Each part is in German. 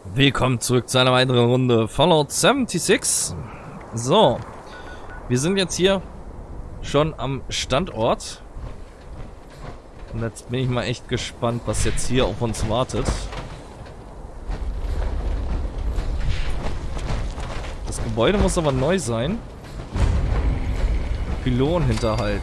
Willkommen zurück zu einer weiteren Runde Fallout 76. So, wir sind jetzt hier schon am Standort. Und jetzt bin ich mal echt gespannt, was jetzt hier auf uns wartet. Das Gebäude muss aber neu sein. Pylonhinterhalt.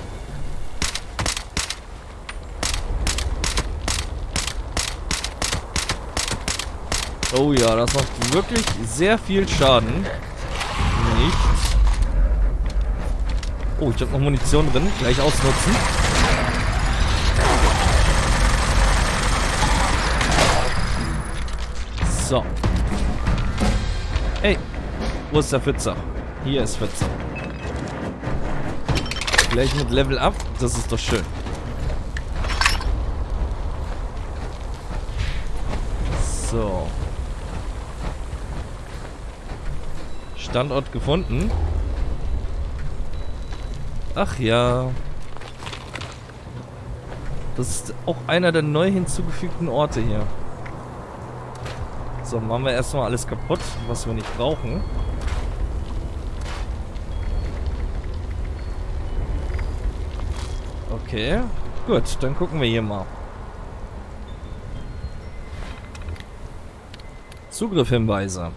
Oh ja, das macht wirklich sehr viel Schaden. Nicht. Oh, ich habe noch Munition drin. Gleich ausnutzen. So. Ey, wo ist der Pfützer? Hier ist Pfützer. Gleich mit Level Up. Das ist doch schön. So. Standort gefunden. Ach ja. Das ist auch einer der neu hinzugefügten Orte hier. So, machen wir erstmal alles kaputt, was wir nicht brauchen. Okay. Gut, dann gucken wir hier mal. Zugriff-Hinweise.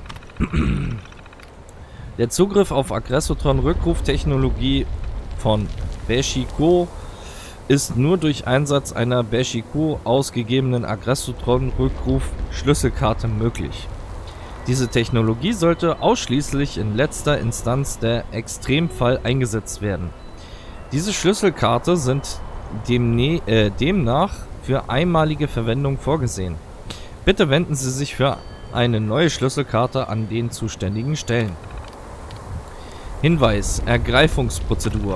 Der Zugriff auf Aggressotron-Rückruftechnologie von Beshi-Ko ist nur durch Einsatz einer Beshi-Ko ausgegebenen Aggressotron-Rückruf-Schlüsselkarte möglich. Diese Technologie sollte ausschließlich in letzter Instanz der Extremfall eingesetzt werden. Diese Schlüsselkarte sind demnach für einmalige Verwendung vorgesehen. Bitte wenden Sie sich für eine neue Schlüsselkarte an den zuständigen Stellen. Hinweis: Ergreifungsprozedur.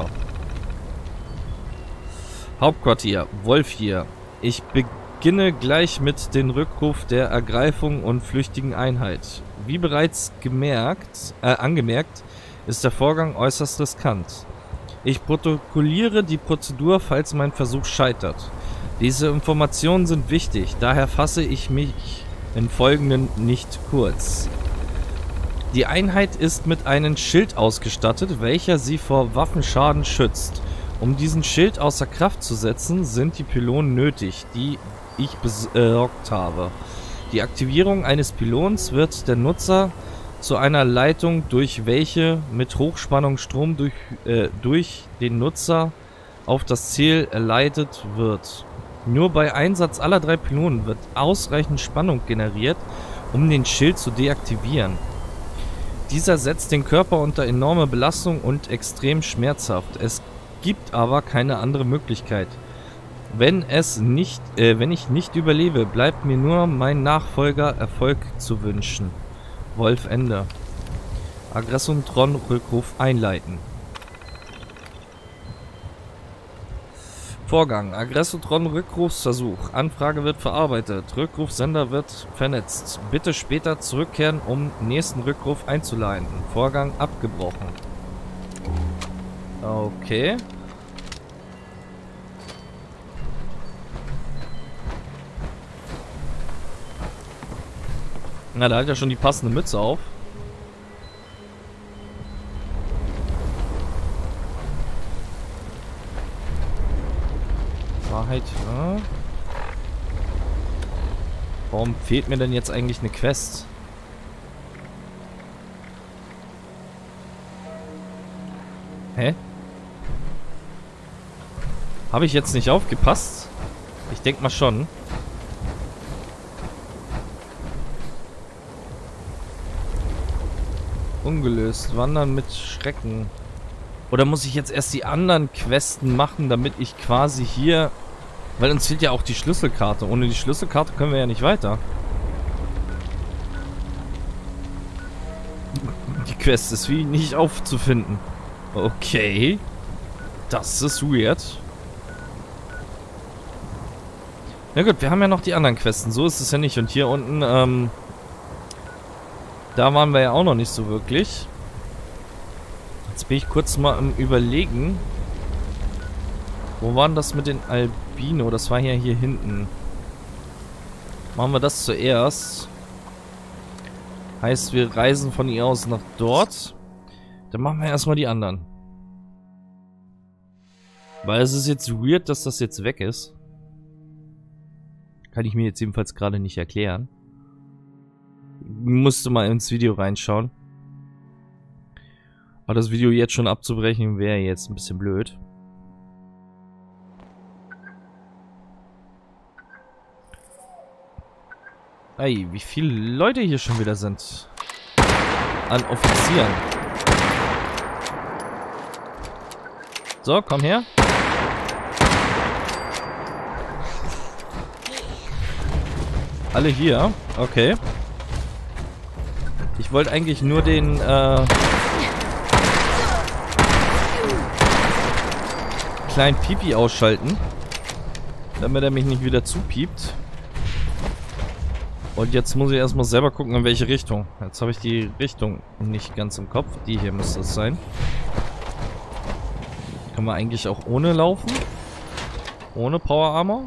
Hauptquartier, Wolf hier. Ich beginne gleich mit dem Rückruf der Ergreifung und flüchtigen Einheit. Wie bereits angemerkt, ist der Vorgang äußerst riskant. Ich protokolliere die Prozedur, falls mein Versuch scheitert. Diese Informationen sind wichtig, daher fasse ich mich im Folgenden nicht kurz. Die Einheit ist mit einem Schild ausgestattet, welcher sie vor Waffenschaden schützt. Um diesen Schild außer Kraft zu setzen, sind die Pylonen nötig, die ich besorgt habe. Die Aktivierung eines Pylons wird der Nutzer zu einer Leitung, durch welche mit Hochspannungsstrom durch den Nutzer auf das Ziel erleitet wird. Nur bei Einsatz aller 3 Pylonen wird ausreichend Spannung generiert, um den Schild zu deaktivieren. Dieser setzt den Körper unter enorme Belastung und extrem schmerzhaft. Es gibt aber keine andere Möglichkeit. Wenn ich nicht überlebe, bleibt mir nur mein Nachfolger Erfolg zu wünschen. Wolf Ende. Aggressotron-Rückruf einleiten. Vorgang: Aggressotron-Rückrufsversuch. Anfrage wird verarbeitet. Rückrufsender wird vernetzt. Bitte später zurückkehren, um nächsten Rückruf einzuleiten. Vorgang abgebrochen. Okay. Na, da hat ja schon die passende Mütze auf. Wahrheit, ja. Warum fehlt mir denn jetzt eigentlich eine Quest? Hä? Habe ich jetzt nicht aufgepasst? Ich denke mal schon. Ungelöst. Wandern mit Schrecken. Oder muss ich jetzt erst die anderen Questen machen, damit ich quasi hier... Weil uns fehlt ja auch die Schlüsselkarte. Ohne die Schlüsselkarte können wir ja nicht weiter. Die Quest ist wie nicht aufzufinden. Okay. Das ist weird. Na gut, wir haben ja noch die anderen Questen. So ist es ja nicht. Und hier unten, da waren wir ja auch noch nicht so wirklich. Jetzt bin ich kurz mal am Überlegen. Wo waren das mit den Albino? Das war ja hier hinten. Machen wir das zuerst. Heißt, wir reisen von hier aus nach dort. Dann machen wir erstmal die anderen. Weil es ist jetzt weird, dass das jetzt weg ist. Kann ich mir jetzt jedenfalls gerade nicht erklären. Musste mal ins Video reinschauen. Aber das Video jetzt schon abzubrechen, wäre jetzt ein bisschen blöd. Ey, wie viele Leute hier schon wieder sind. An Offizieren. So, komm her. Alle hier? Okay. Ich wollte eigentlich nur den, kleinen Pipi ausschalten. Damit er mich nicht wieder zupiept. Und jetzt muss ich erstmal selber gucken, in welche Richtung. Jetzt habe ich die Richtung nicht ganz im Kopf. Die hier müsste es sein. Kann man eigentlich auch ohne laufen? Ohne Power Armor?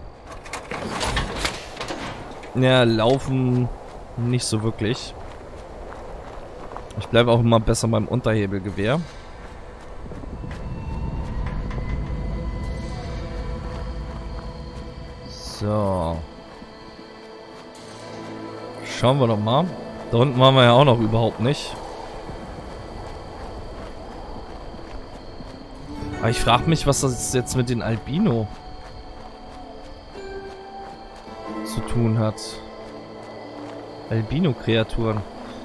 Ja, laufen nicht so wirklich. Ich bleibe auch immer besser beim Unterhebelgewehr. So. Schauen wir doch mal. Da unten waren wir ja auch noch überhaupt nicht. Aber ich frage mich, was das jetzt mit den Albino zu tun hat. Albino-Kreaturen.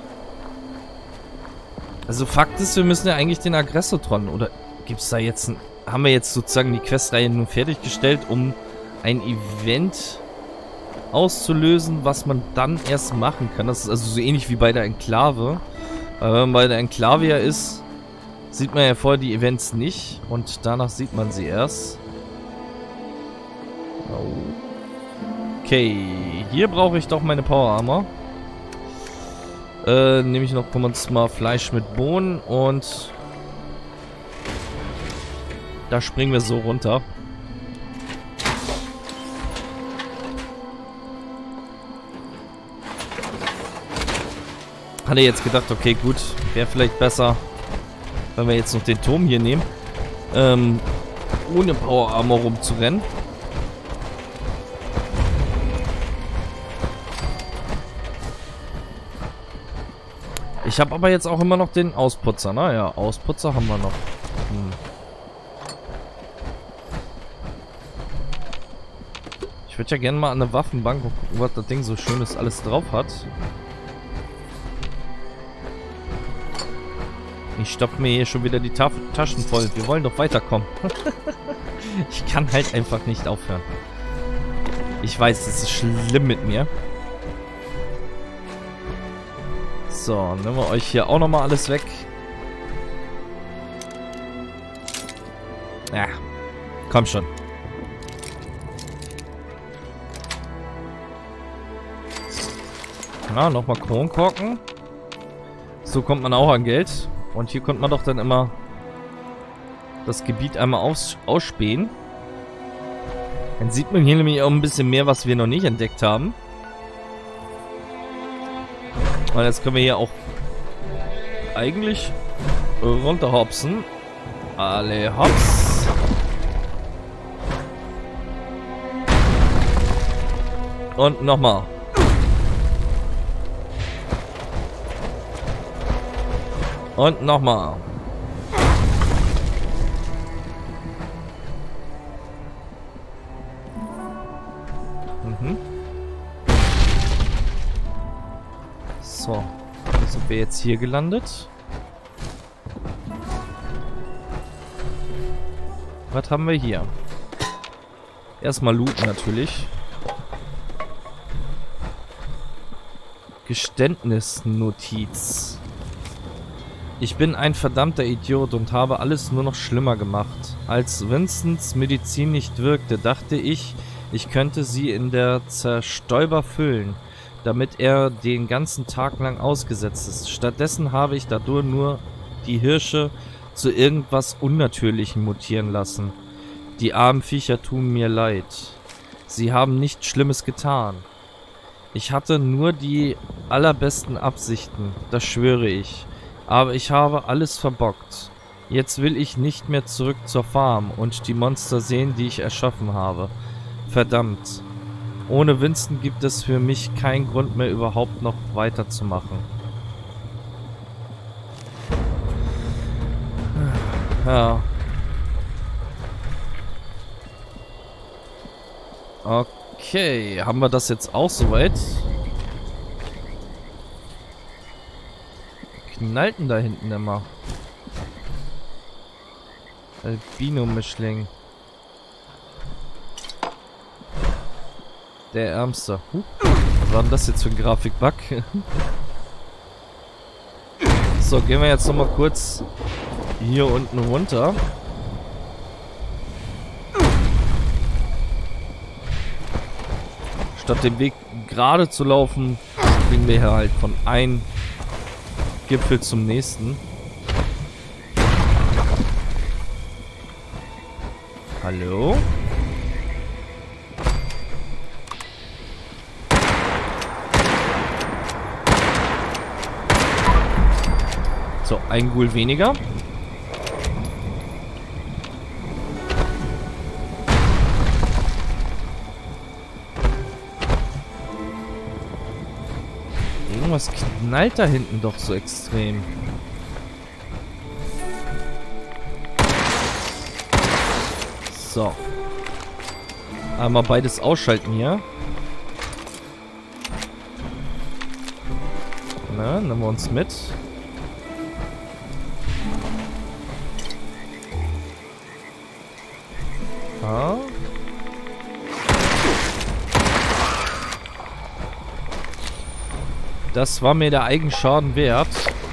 Also Fakt ist, wir müssen ja eigentlich den Aggressotron, oder gibt's da jetzt haben wir jetzt sozusagen die Questreihe nun fertiggestellt, um ein Event auszulösen, was man dann erst machen kann. Das ist also so ähnlich wie bei der Enklave. Weil wenn man bei der Enklave ja ist, sieht man ja vorher die Events nicht und danach sieht man sie erst. Okay, hier brauche ich doch meine Power Armor. Nehme ich noch, kommen uns mal Fleisch mit Bohnen und da springen wir so runter. Hatte jetzt gedacht, okay, gut, wäre vielleicht besser, wenn wir jetzt noch den Turm hier nehmen, ohne Power Armor rumzurennen. Ich habe aber jetzt auch immer noch den Ausputzer. Naja, Ausputzer haben wir noch. Ich würde ja gerne mal an eine Waffenbank gucken, was das Ding so schönes alles drauf hat. Ich stopfe mir hier schon wieder die Taschen voll. Wir wollen doch weiterkommen. Ich kann halt einfach nicht aufhören. Ich weiß, das ist schlimm mit mir. So, nehmen wir euch hier auch nochmal alles weg. Ja, komm schon. Na, nochmal Kronkorken. So kommt man auch an Geld. Und hier konnte man doch dann immer das Gebiet einmal ausspähen. Dann sieht man hier nämlich auch ein bisschen mehr, was wir noch nicht entdeckt haben. Und jetzt können wir hier auch eigentlich runterhopsen. Alle hops. Und nochmal. Und nochmal. So, sind wir jetzt hier gelandet? Was haben wir hier? Erstmal looten natürlich. Geständnisnotiz. Ich bin ein verdammter Idiot und habe alles nur noch schlimmer gemacht. Als Vincents Medizin nicht wirkte, dachte ich, ich könnte sie in der Zerstäuber füllen, damit er den ganzen Tag lang ausgesetzt ist. Stattdessen habe ich dadurch nur die Hirsche zu irgendwas Unnatürlichem mutieren lassen. Die armen Viecher tun mir leid. Sie haben nichts Schlimmes getan. Ich hatte nur die allerbesten Absichten, das schwöre ich. Aber ich habe alles verbockt. Jetzt will ich nicht mehr zurück zur Farm und die Monster sehen, die ich erschaffen habe. Verdammt. Ohne Winston gibt es für mich keinen Grund mehr, überhaupt noch weiterzumachen. Ja. Okay, haben wir das jetzt auch soweit? Knallt denn da hinten immer? Albino-Mischling. Der Ärmste. Was war denn das jetzt für ein Grafikbug? So, gehen wir jetzt nochmal kurz hier unten runter. Statt den Weg gerade zu laufen, springen wir hier halt von einem Gipfel zum nächsten. Hallo? So, ein Ghoul weniger. Irgendwas knallt da hinten doch so extrem. So. Einmal beides ausschalten hier. Na, nehmen wir uns mit. Ah. Das war mir der Eigenschaden wert.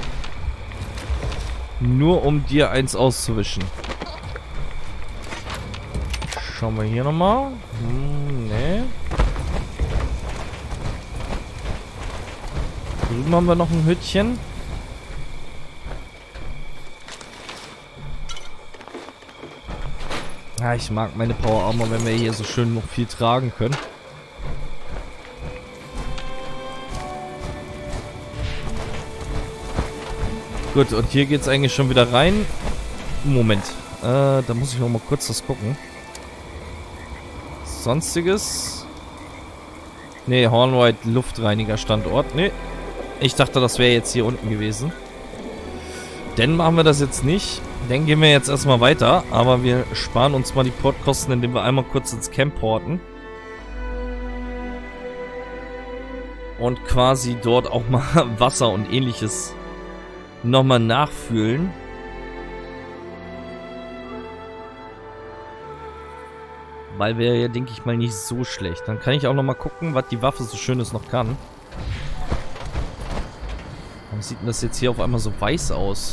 Nur um dir eins auszuwischen. Schauen wir hier nochmal. Nee. Drüben haben wir noch ein Hütchen. Ja, ich mag meine Power Armor, wenn wir hier so schön noch viel tragen können. Gut, und hier geht es eigentlich schon wieder rein. Moment. Da muss ich noch mal kurz das gucken. Sonstiges. Ne, Hornwhite Luftreiniger-Standort. Ne. Ich dachte, das wäre jetzt hier unten gewesen. Dann machen wir das jetzt nicht. Dann gehen wir jetzt erstmal weiter. Aber wir sparen uns mal die Portkosten, indem wir einmal kurz ins Camp porten. Und quasi dort auch mal Wasser und ähnliches nochmal nachfühlen. Weil wäre ja, denke ich mal, nicht so schlecht. Dann kann ich auch nochmal gucken, was die Waffe so Schönes noch kann. Warum sieht denn das jetzt hier auf einmal so weiß aus?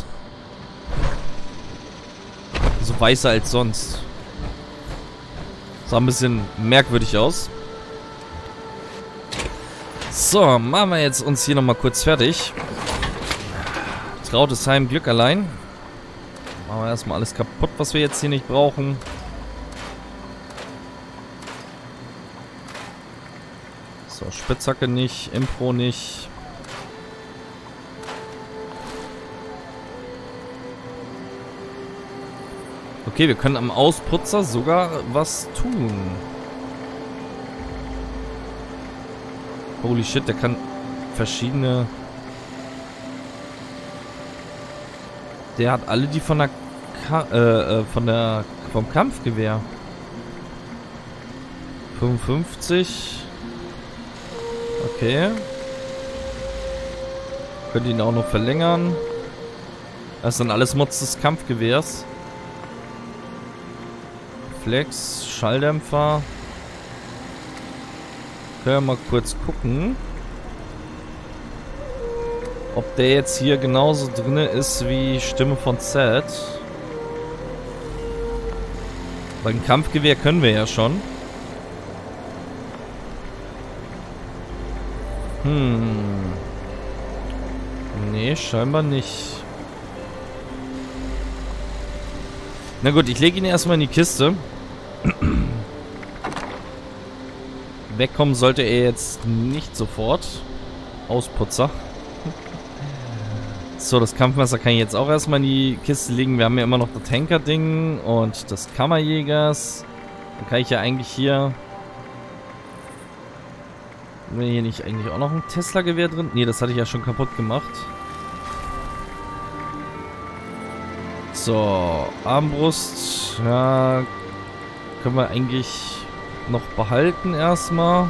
So weißer als sonst. Sah ein bisschen merkwürdig aus. So, machen wir jetzt uns hier nochmal kurz fertig. Trautes Heim, Glück allein. Machen wir erstmal alles kaputt, was wir jetzt hier nicht brauchen. So, Spitzhacke nicht, Impro nicht. Okay, wir können am Ausputzer sogar was tun. Holy shit, der kann verschiedene... Der hat alle die von der vom Kampfgewehr. 55. Okay. Könnt ihn auch noch verlängern. Das sind alles Mods des Kampfgewehrs. Flex, Schalldämpfer. Können wir mal kurz gucken, ob der jetzt hier genauso drin ist wie Stimme von Zed. Weil ein Kampfgewehr können wir ja schon. Nee, scheinbar nicht. Na gut, ich lege ihn erstmal in die Kiste. Wegkommen sollte er jetzt nicht sofort. Ausputzer. So, das Kampfmesser kann ich jetzt auch erstmal in die Kiste legen. Wir haben ja immer noch das Tanker-Ding und das Kammerjägers. Dann kann ich ja eigentlich hier... Haben wir hier nicht eigentlich auch noch ein Tesla-Gewehr drin? Ne, das hatte ich ja schon kaputt gemacht. So, Armbrust. Ja, können wir eigentlich noch behalten erstmal.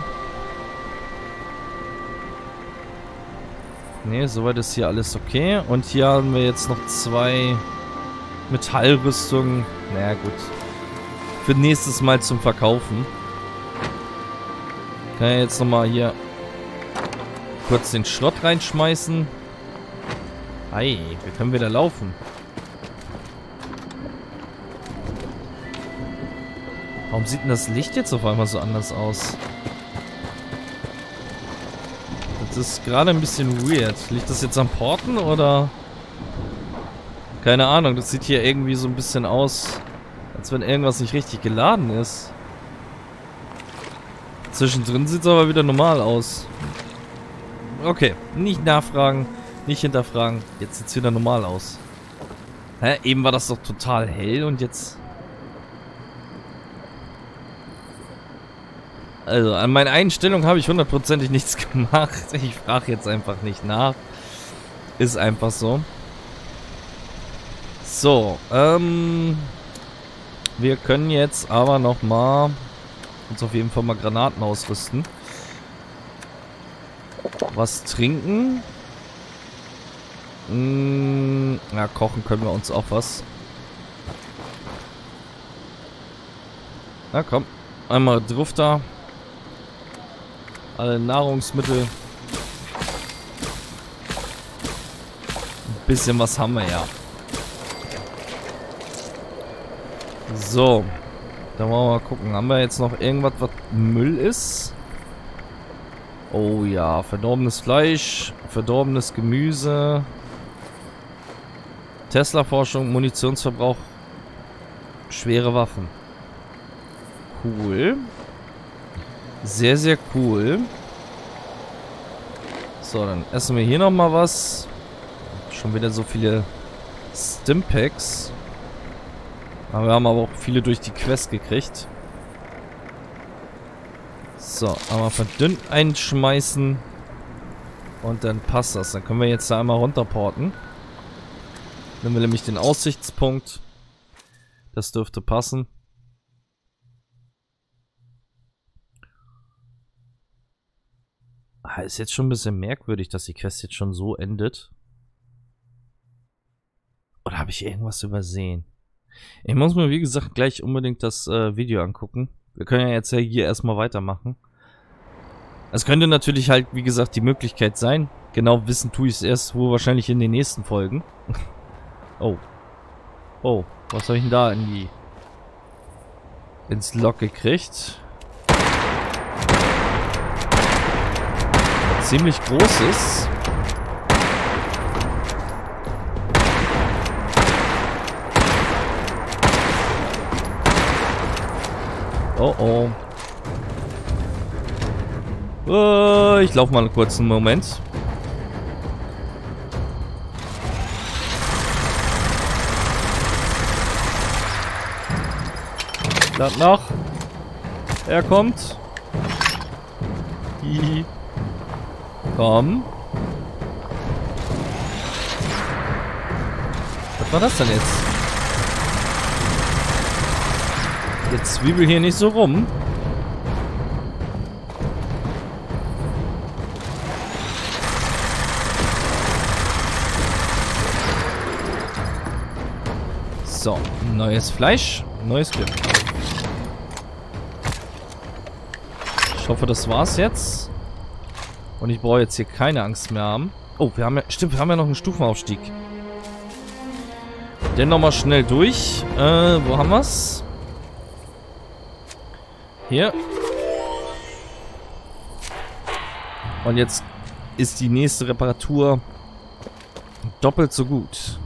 Ne, soweit ist hier alles okay. Und hier haben wir jetzt noch 2 Metallrüstungen. Naja, gut. Für nächstes Mal zum Verkaufen. Kann ich jetzt nochmal hier kurz den Schrott reinschmeißen. Ei, wir können wieder laufen. Warum sieht denn das Licht jetzt auf einmal so anders aus? Das ist gerade ein bisschen weird. Liegt das jetzt am Porten oder? Keine Ahnung, das sieht hier irgendwie so ein bisschen aus, als wenn irgendwas nicht richtig geladen ist. Zwischendrin sieht es aber wieder normal aus. Okay, nicht nachfragen, nicht hinterfragen. Jetzt sieht es wieder normal aus. Hä? Eben war das doch total hell und jetzt... Also, an meiner Einstellung habe ich hundertprozentig nichts gemacht. Ich frage jetzt einfach nicht nach. Ist einfach so. So, wir können jetzt aber nochmal uns auf jeden Fall mal Granaten ausrüsten. Was trinken? Ja, kochen können wir uns auch was. Na komm, einmal drauf da. Alle Nahrungsmittel. Ein bisschen was haben wir ja. So. Dann wollen wir mal gucken. Haben wir jetzt noch irgendwas, was Müll ist? Oh ja. Verdorbenes Fleisch. Verdorbenes Gemüse. Tesla-Forschung. Munitionsverbrauch. Schwere Waffen. Cool. Sehr, sehr cool. So, dann essen wir hier nochmal was. Schon wieder so viele Stimpaks. Aber wir haben aber auch viele durch die Quest gekriegt. So, einmal verdünnt einschmeißen. Und dann passt das. Dann können wir jetzt da einmal runterporten. Nehmen wir nämlich den Aussichtspunkt. Das dürfte passen. Ist jetzt schon ein bisschen merkwürdig, dass die Quest jetzt schon so endet. Oder habe ich irgendwas übersehen? Ich muss mir, wie gesagt, gleich unbedingt das Video angucken. Wir können ja jetzt ja hier erstmal weitermachen. Es könnte natürlich halt, wie gesagt, die Möglichkeit sein. Genau wissen tue ich es erst wohl wahrscheinlich in den nächsten Folgen. Oh. Oh, was habe ich denn da ins Lock gekriegt? Ziemlich groß ist. Oh oh. Ich laufe mal einen kurzen Moment. Lad noch. Er kommt. Hihi. Komm. Was war das denn jetzt? Jetzt zwiebel hier nicht so rum. So, neues Fleisch, neues Glück. Ich hoffe, das war's jetzt. Und ich brauche jetzt hier keine Angst mehr haben. Oh, wir haben ja... Stimmt, wir haben ja noch einen Stufenaufstieg. Den nochmal schnell durch. Wo haben wir's? Hier. Und jetzt ist die nächste Reparatur doppelt so gut.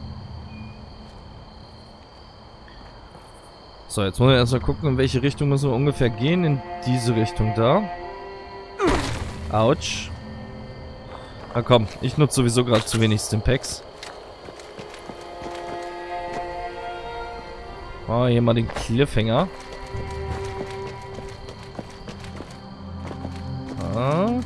So, jetzt wollen wir erstmal gucken, in welche Richtung müssen wir ungefähr gehen. In diese Richtung da. Autsch. Na komm, ich nutze sowieso gerade zu wenig Stimpaks. Oh, hier mal den Cliffhanger. Ah.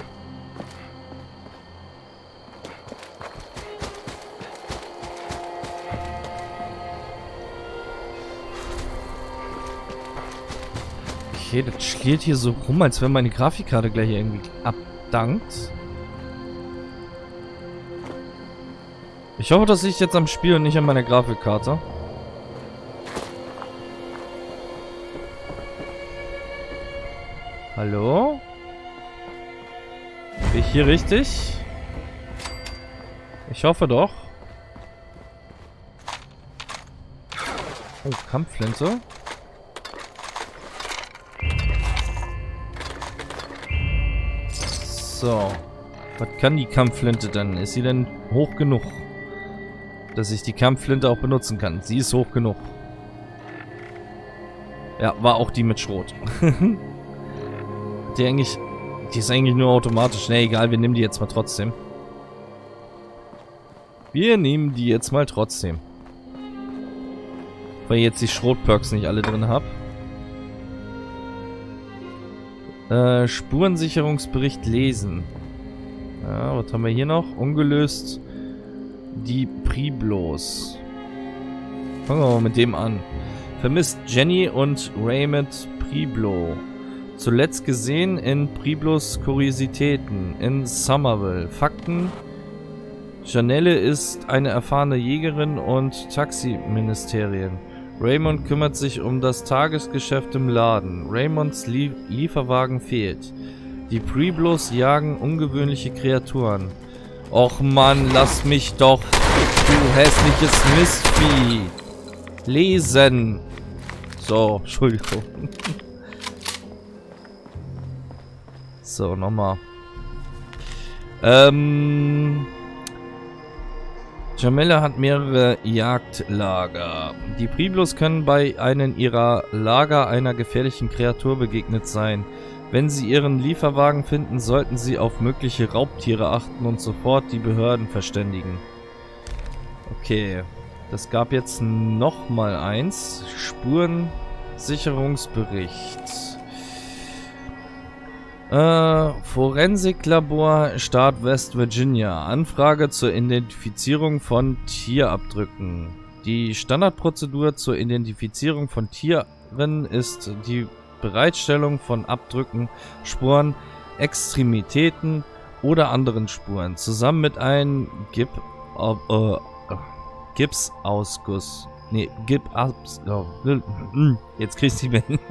Okay, das schliert hier so rum, als wenn meine Grafikkarte gleich irgendwie abdankt. Ich hoffe, das liegt jetzt am Spiel und nicht an meiner Grafikkarte. Hallo? Bin ich hier richtig? Ich hoffe doch. Oh, Kampfflinte. So. Was kann die Kampfflinte denn? Ist sie denn hoch genug, dass ich die Kampfflinte auch benutzen kann? Sie ist hoch genug. Ja, war auch die mit Schrot. Die ist eigentlich nur automatisch. Ne, egal, wir nehmen die jetzt mal trotzdem. Wir nehmen die jetzt mal trotzdem. Weil ich jetzt die Schrotperks nicht alle drin habe. Spurensicherungsbericht lesen. Ja, was haben wir hier noch? Ungelöst. Die Priblos. Fangen wir mal mit dem an. Vermisst Jenny und Raymond Priblo. Zuletzt gesehen in Priblos Kuriositäten in Somerville. Fakten: Janelle ist eine erfahrene Jägerin und Taxiministerin. Raymond kümmert sich um das Tagesgeschäft im Laden. Raymonds Lieferwagen fehlt. Die Priblos jagen ungewöhnliche Kreaturen. Och Mann, lass mich doch, du hässliches Mistvieh. Lesen. So, Entschuldigung. So, nochmal. Jamila hat mehrere Jagdlager. Die Priblos können bei einem ihrer Lager einer gefährlichen Kreatur begegnet sein. Wenn sie ihren Lieferwagen finden, sollten sie auf mögliche Raubtiere achten und sofort die Behörden verständigen. Okay, das gab jetzt nochmal eins. Spurensicherungsbericht. Forensiklabor, Staat West Virginia. Anfrage zur Identifizierung von Tierabdrücken. Die Standardprozedur zur Identifizierung von Tieren ist die Bereitstellung von Abdrücken, Spuren, Extremitäten oder anderen Spuren, zusammen mit einem Gipsausguss. Nee, jetzt kriegst du nicht mehr hin.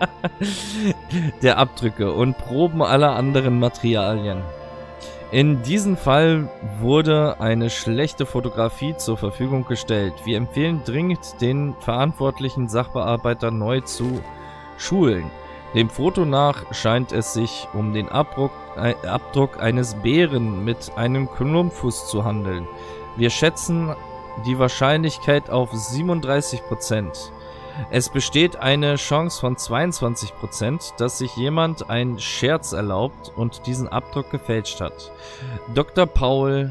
Der Abdrücke und Proben aller anderen Materialien. In diesem Fall wurde eine schlechte Fotografie zur Verfügung gestellt. Wir empfehlen dringend, den verantwortlichen Sachbearbeiter neu zu schulen. Dem Foto nach scheint es sich um den Abdruck eines Bären mit einem Klumpfuß zu handeln. Wir schätzen die Wahrscheinlichkeit auf 37%. Es besteht eine Chance von 22%, dass sich jemand einen Scherz erlaubt und diesen Abdruck gefälscht hat. Dr. Paul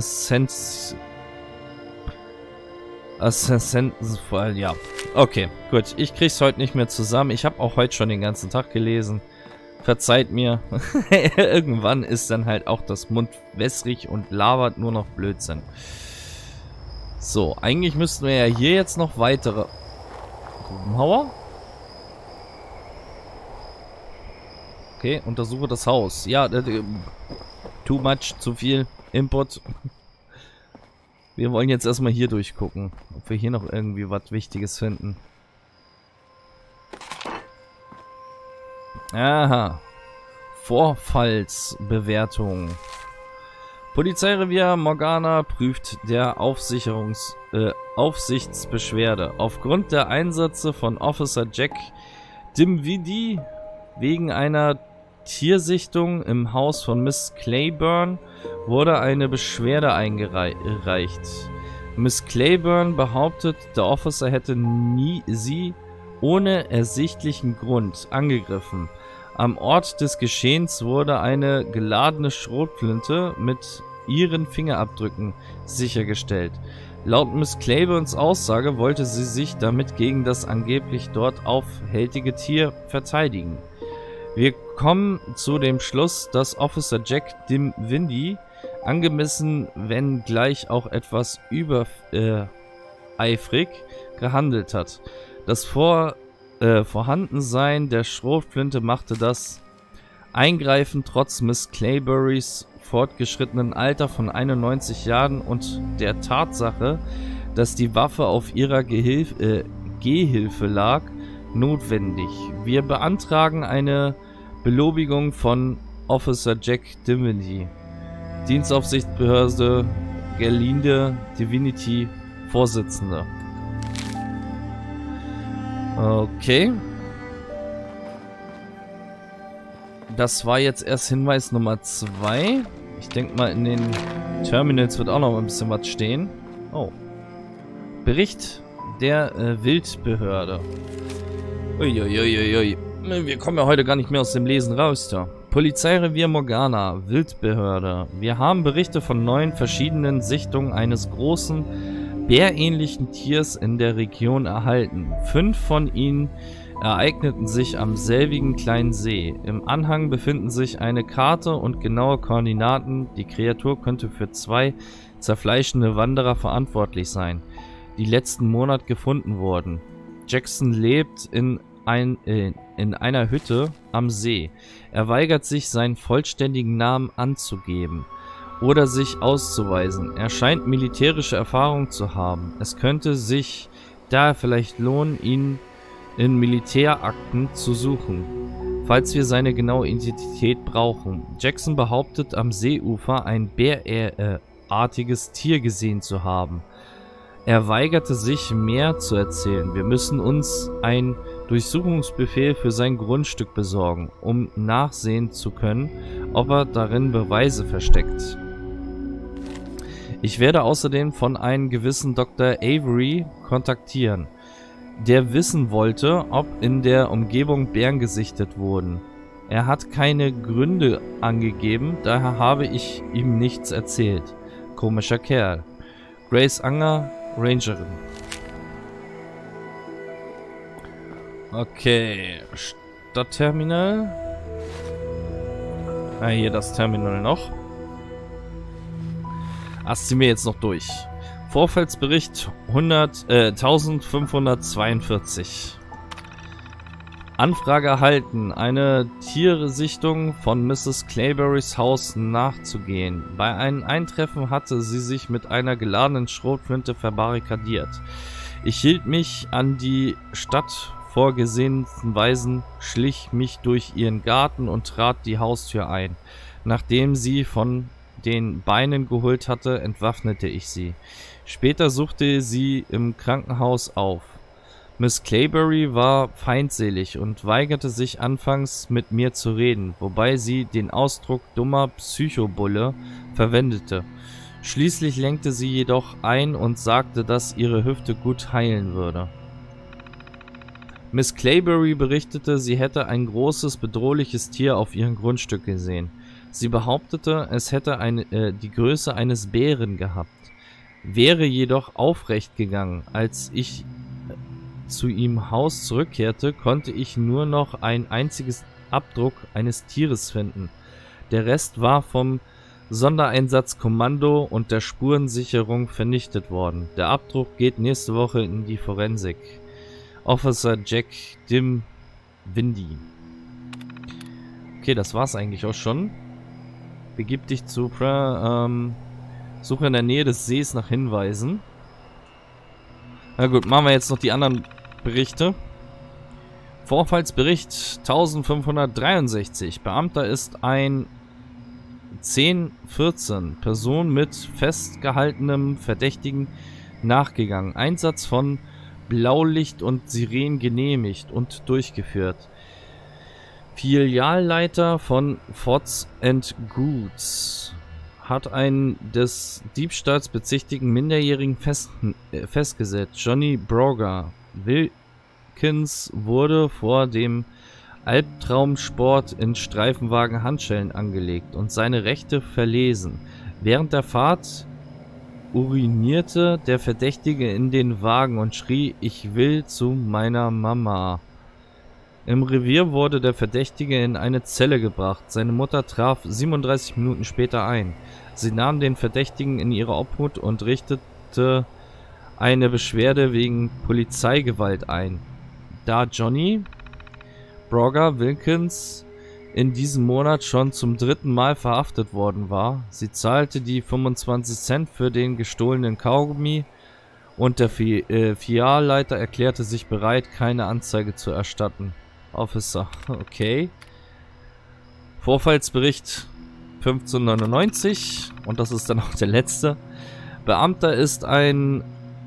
ja. Okay, gut. Ich krieg's heute nicht mehr zusammen. Ich habe auch heute schon den ganzen Tag gelesen. Verzeiht mir. Irgendwann ist dann halt auch das Mund wässrig und labert nur noch Blödsinn. So, eigentlich müssten wir ja hier jetzt noch weitere Grubenhauer. Okay, untersuche das Haus. Ja, too much, zu viel Input. Wir wollen jetzt erstmal hier durchgucken, ob wir hier noch irgendwie was Wichtiges finden. Aha. Vorfallsbewertung. Polizeirevier Morgana prüft der Aufsichtsbeschwerde. Aufgrund der Einsätze von Officer Jack Dimwidi wegen einer Tiersichtung im Haus von Miss Claiborne wurde eine Beschwerde eingereicht. Miss Claiborne behauptet, der Officer hätte sie ohne ersichtlichen Grund angegriffen. Am Ort des Geschehens wurde eine geladene Schrotflinte mit ihren Fingerabdrücken sichergestellt. Laut Miss Claibornes Aussage wollte sie sich damit gegen das angeblich dort aufhältige Tier verteidigen. Wir kommen zu dem Schluss, dass Officer Jack Dinwiddie angemessen, wenn gleich auch etwas übereifrig gehandelt hat. Das Vorhandensein der Schrotflinte machte das Eingreifen trotz Miss Clayburys fortgeschrittenen Alter von 91 Jahren und der Tatsache, dass die Waffe auf ihrer Gehhilfe lag, notwendig. Wir beantragen eine Belobigung von Officer Jack Dinwiddie, Dienstaufsichtsbehörde Gerlinde Divinity, Vorsitzende. Okay. Das war jetzt erst Hinweis Nummer 2. Ich denke mal, in den Terminals wird auch noch ein bisschen was stehen. Oh. Bericht der Wildbehörde. Uiuiuiui. Wir kommen ja heute gar nicht mehr aus dem Lesen raus da. Polizeirevier Morgana, Wildbehörde. Wir haben Berichte von 9 verschiedenen Sichtungen eines großen, bärähnlichen Tiers in der Region erhalten. 5 von ihnen ereigneten sich am selbigen kleinen See. Im Anhang befinden sich eine Karte und genaue Koordinaten. Die Kreatur könnte für 2 zerfleischende Wanderer verantwortlich sein, die letzten Monat gefunden wurden. Jackson lebt in einer Hütte am See. Er weigert sich, seinen vollständigen Namen anzugeben oder sich auszuweisen. Er scheint militärische Erfahrung zu haben. Es könnte sich daher vielleicht lohnen, ihn in Militärakten zu suchen, falls wir seine genaue Identität brauchen. Jackson behauptet, am Seeufer ein bärartiges Tier gesehen zu haben. Er weigerte sich, mehr zu erzählen. Wir müssen uns einen Durchsuchungsbefehl für sein Grundstück besorgen, um nachsehen zu können, ob er darin Beweise versteckt. Ich werde außerdem von einem gewissen Dr. Avery kontaktieren, der wissen wollte, ob in der Umgebung Bären gesichtet wurden. Er hat keine Gründe angegeben, daher habe ich ihm nichts erzählt. Komischer Kerl. Grace Anger, Rangerin. Okay, Stadtterminal. Ah, hier das Terminal noch. Das ziehen wir jetzt noch durch. Vorfallsbericht 1542. Anfrage erhalten, eine Tiersichtung von Mrs. Clayburys Haus nachzugehen. Bei einem Eintreffen hatte sie sich mit einer geladenen Schrotflinte verbarrikadiert. Ich hielt mich an die Stadt vorgesehenen Weisen, schlich mich durch ihren Garten und trat die Haustür ein. Nachdem sie von den Beinen geholt hatte, entwaffnete ich sie. Später suchte sie im Krankenhaus auf. Miss Claybury war feindselig und weigerte sich anfangs mit mir zu reden, wobei sie den Ausdruck dummer Psychobulle verwendete. Schließlich lenkte sie jedoch ein und sagte, dass ihre Hüfte gut heilen würde. Miss Claybury berichtete, sie hätte ein großes, bedrohliches Tier auf ihrem Grundstück gesehen. Sie behauptete, es hätte die Größe eines Bären gehabt, wäre jedoch aufrecht gegangen. Als ich zu ihrem Haus zurückkehrte, konnte ich nur noch ein einziges Abdruck eines Tieres finden. Der Rest war vom Sondereinsatzkommando und der Spurensicherung vernichtet worden. Der Abdruck geht nächste Woche in die Forensik. Officer Jack Dinwiddie. Okay, das war's eigentlich auch schon. Begib dich zu Suche in der Nähe des Sees nach Hinweisen. Na gut, machen wir jetzt noch die anderen Berichte. Vorfallsbericht 1563. Beamter ist ein 1014 Person mit festgehaltenem Verdächtigen nachgegangen. Einsatz von Blaulicht und Sirenen genehmigt und durchgeführt. Filialleiter von Forts and Goods hat einen des Diebstahls bezichtigten Minderjährigen festgesetzt. Johnny Broger. Wilkins wurde vor dem Albtraumsport in Streifenwagen Handschellen angelegt und seine Rechte verlesen. Während der Fahrt urinierte der Verdächtige in den Wagen und schrie, ich will zu meiner Mama. Im Revier wurde der Verdächtige in eine Zelle gebracht. Seine Mutter traf 37 Minuten später ein. Sie nahm den Verdächtigen in ihre Obhut und richtete eine Beschwerde wegen Polizeigewalt ein. Da Johnny Brogger Wilkins in diesem Monat schon zum 3. Mal verhaftet worden war, sie zahlte die 25 Cent für den gestohlenen Kaugummi und der Filialleiter erklärte sich bereit, keine Anzeige zu erstatten. Officer, okay. Vorfallsbericht 1599 und das ist dann auch der letzte. Beamter ist ein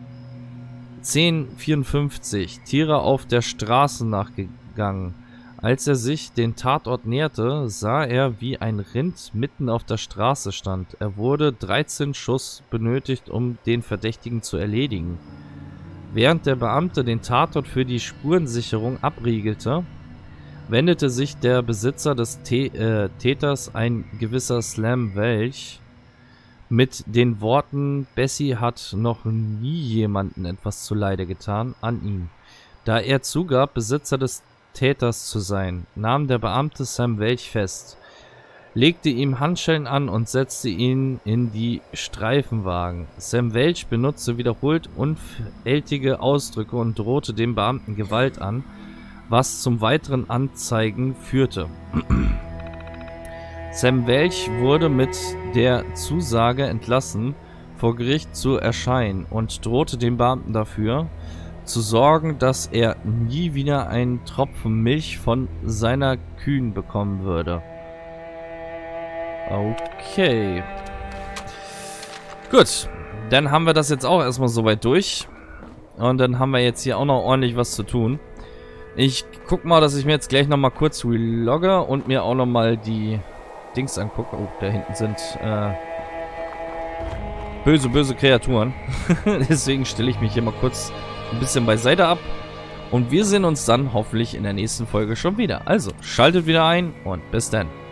1054 Tiere auf der Straße nachgegangen. Als er sich den Tatort näherte, sah er, wie ein Rind mitten auf der Straße stand. Er wurde 13 Schuss benötigt, um den Verdächtigen zu erledigen. Während der Beamte den Tatort für die Spurensicherung abriegelte, wendete sich der Besitzer des Täters, ein gewisser Slam Welch, mit den Worten, Bessie hat noch nie jemanden etwas zuleide getan, an ihn. Da er zugab, Besitzer des Täters zu sein, nahm der Beamte Sam Welch fest, legte ihm Handschellen an und setzte ihn in die Streifenwagen. Sam Welch benutzte wiederholt unfältige Ausdrücke und drohte dem Beamten Gewalt an, was zum weiteren Anzeigen führte. Sam Welch wurde mit der Zusage entlassen, vor Gericht zu erscheinen und drohte dem Beamten dafür zu sorgen, dass er nie wieder einen Tropfen Milch von seiner Kühen bekommen würde. Okay. Gut, dann haben wir das jetzt auch erstmal soweit durch. Und dann haben wir jetzt hier auch noch ordentlich was zu tun. Ich guck mal, dass ich mir jetzt gleich nochmal kurz relogge und mir auch nochmal die Dings angucke. Oh, da hinten sind böse Kreaturen. Deswegen stelle ich mich hier mal kurz ein bisschen beiseite ab. Und wir sehen uns dann hoffentlich in der nächsten Folge schon wieder. Also, schaltet wieder ein und bis dann.